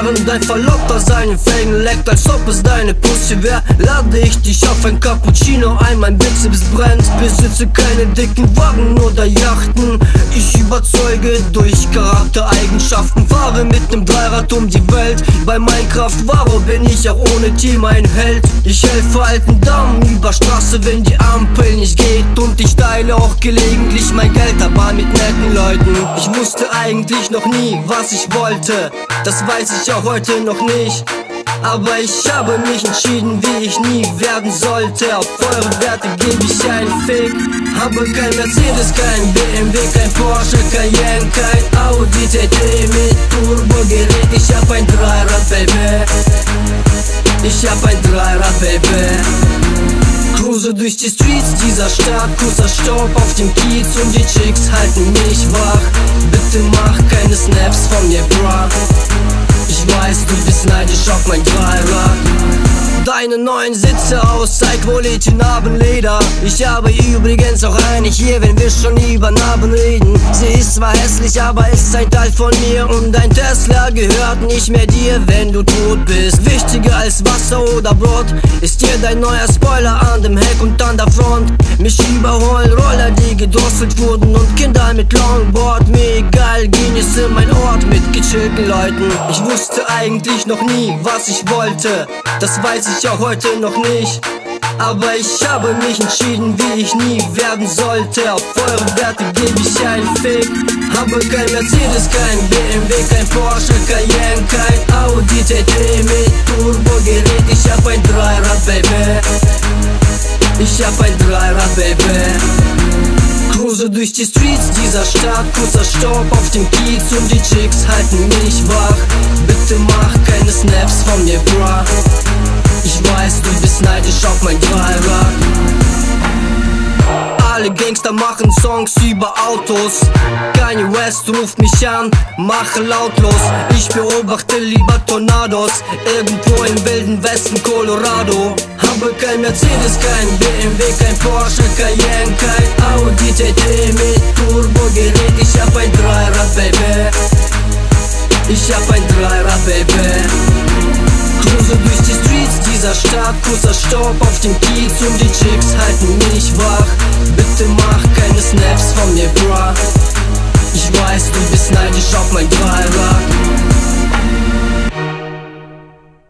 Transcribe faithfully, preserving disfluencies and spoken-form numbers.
Während dein Verlobter seine Felgen leckt, als ob es deine Pussy wär, lade ich dich auf ein Cappuccino ein, mein Bizeps brennt. Besitze keine dicken Wagen oder Yachten, ich überzeuge durch Charaktereigenschaften. Fahre mit nem Dreirad um die Welt, bei Minecraft Varo bin ich auch ohne Team ein Held. Ich helfe alten Damen über Straße, wenn die Ampel nicht geht, und ich teile auch gelegentlich mein Geld, aber mit netten Leuten. Ich wusste eigentlich noch nie, was ich wollte, das weiß ich auch heute noch nicht. Aber ich habe mich entschieden, wie ich nie werden sollte. Auf eure Werte gebe ich einen Fick. Habe kein Mercedes, kein B M W, kein Porsche, Cayenne, kein Audi T T mit Turbogerät. Ich hab ein Dreirad, Baby. Ich hab ein Dreirad, Baby. Cruise durch die Streets dieser Stadt, kurzer Staub auf dem Kiez und die Chicks halten mich wach. Bitte mach keine Snaps von mir, bra. Ich weiß, du bist neidisch auf mein Dreirad. Deine neuen Sitze aus High-Quality Narbenleder. Ich habe übrigens auch eine hier, wenn wir schon über Narben reden. Sie ist zwar hässlich, aber ist ein Teil von mir, und dein Tesla gehört nicht mehr dir, wenn du tot bist. Wichtiger als Wasser oder Brot ist dir dein neuer Spoiler an dem Heck und an der Front. Mich überholen Roller, die gedrosselt wurden, und Kinder mit Longboard. Mir egal, Genius in mein Ort mit gechillten Leuten. Ich wusste eigentlich noch nie, was ich wollte, das weiß ich auch heute noch nicht. Aber ich habe mich entschieden, wie ich nie werden sollte. Auf eure Werte gebe ich einen Fick. Habe kein Mercedes, kein B M W, kein Porsche, Cayenne, kein Audi T T mit Turbogerät. Ich hab ein Dreirad, Baby. Ich hab ein Dreirad, Baby. Cruise durch die Streets dieser Stadt, kurzer Staub auf dem Kiez und die Chicks halten mich wach. Bitte mach keine Snaps von mir, bra. Ich weiß, du bist neidisch auf mein Dreirad. Alle Gangster machen Songs über Autos. Kanye West ruft mich an, mache lautlos. Ich beobachte lieber Tornados, irgendwo im wilden Westen Colorado. Habe kein Mercedes, kein B M W, kein Porsche, Cayenne, kein Audi T T mit Turbogerät. Ich hab ein Dreirad, Baby. Ich hab ein Dreirad, Baby. Cruise durch die Streets dieser Stadt, kurzer Staub auf dem Kiez und die Chicks halten mich wach. Bitte mach keine Snaps von mir, bra. Ich weiß, du bist neidisch auf mein Dreirad.